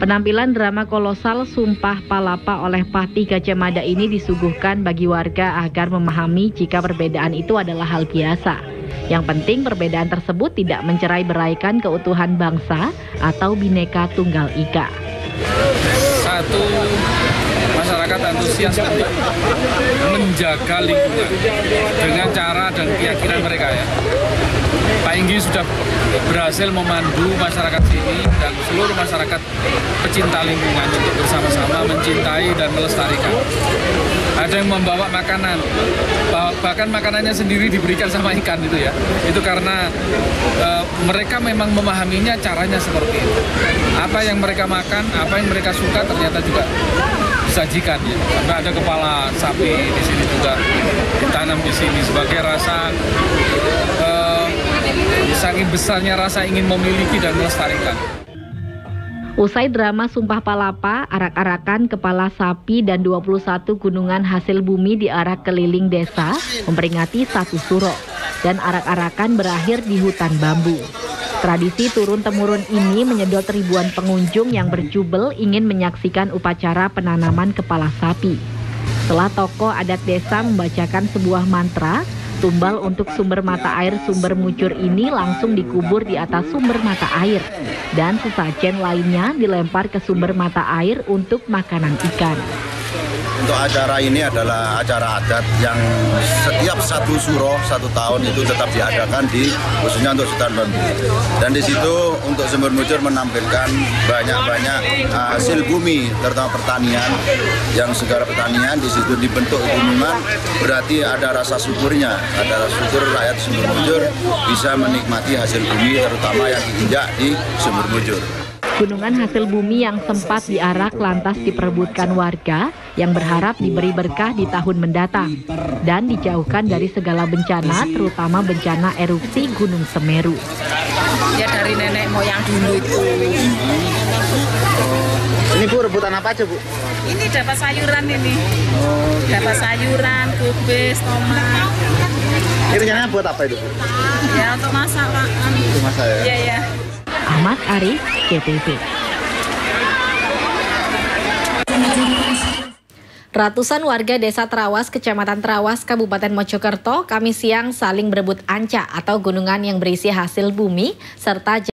Penampilan drama kolosal Sumpah Palapa oleh Patih Gajah Mada ini disuguhkan bagi warga agar memahami jika perbedaan itu adalah hal biasa. Yang penting perbedaan tersebut tidak mencerai-beraikan keutuhan bangsa atau Bhinneka Tunggal Ika. Satu, masyarakat antusias untuk menjaga lingkungan dengan cara dan keyakinan mereka ya. Pak Inggi sudah berhasil memandu masyarakat sini dan seluruh masyarakat pecinta lingkungan untuk bersama-sama mencintai dan melestarikan. Ada yang membawa makanan, bahkan makanannya sendiri diberikan sama ikan itu ya. Itu karena mereka memang memahaminya caranya seperti itu. Apa yang mereka makan, apa yang mereka suka ternyata juga disajikan ya. Sampai ada kepala sapi di sini juga ditanam di sini sebagai rasa saking besarnya rasa ingin memiliki dan melestarikan. Usai drama Sumpah Palapa, arak-arakan kepala sapi dan 21 gunungan hasil bumi diarak keliling desa memperingati satu suro dan arak-arakan berakhir di hutan bambu. Tradisi turun-temurun ini menyedot ribuan pengunjung yang berjubel ingin menyaksikan upacara penanaman kepala sapi. Setelah tokoh adat desa membacakan sebuah mantra, tumbal untuk sumber mata air Sumber Mujur ini langsung dikubur di atas sumber mata air dan sesajen lainnya dilempar ke sumber mata air untuk makanan ikan. Untuk acara ini adalah acara adat yang setiap satu suro, satu tahun itu tetap diadakan khususnya untuk Sultan Bambu. Dan di situ untuk Sumber Mujur menampilkan banyak-banyak hasil bumi, terutama pertanian, yang segala pertanian di situ dibentuk gunungan, berarti ada rasa syukurnya, ada rasa syukur rakyat Sumber Mujur bisa menikmati hasil bumi, terutama yang diinjak di Sumber Mujur. Gunungan hasil bumi yang sempat diarak lantas diperebutkan warga yang berharap diberi berkah di tahun mendatang dan dijauhkan dari segala bencana, terutama bencana erupsi Gunung Semeru. Ya dari nenek moyang dulu itu. Ini Bu, rebutan apa aja Bu? Ini dapat sayuran ini. Dapat sayuran, kubis, tomat. Ini rencananya buat apa itu Bu? Ya untuk masak Pak. Untuk masak ya? Iya ya. Ahmad Arif, KTV. Ratusan warga Desa Trawas, Kecamatan Trawas, Kabupaten Mojokerto, Kamis siang saling berebut anca atau gunungan yang berisi hasil bumi serta